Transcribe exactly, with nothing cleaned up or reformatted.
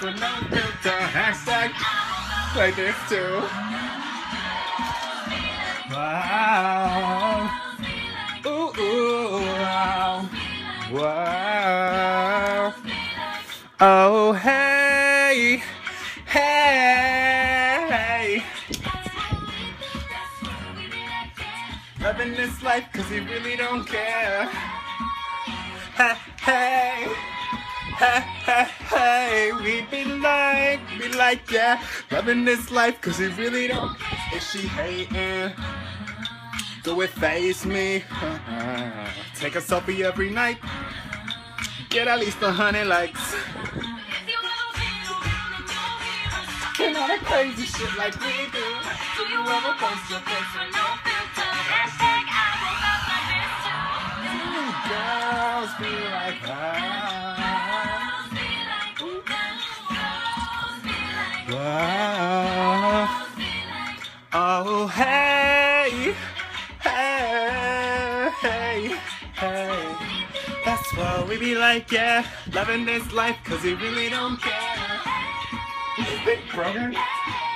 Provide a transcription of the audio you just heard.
with no filter. Hashtag like this too. Wow. Ooh, ooh, wow. Wow. Oh, hey. Hey. Loving this life cause he really don't care. Hey, hey. Hey, hey, hey, we be like, be like, yeah, loving this life cause he really don't. Is she hating? Do it face me? Uh-uh. Take a selfie every night. Get at least a hundred likes. And all that crazy shit like we do. Do you ever post your face with no filter? Hashtag I woke up like this too. Girls be like that. Wow. Oh, hey, hey, hey, hey. That's what we be like, yeah. Loving this life, cause we really don't care. Big brother.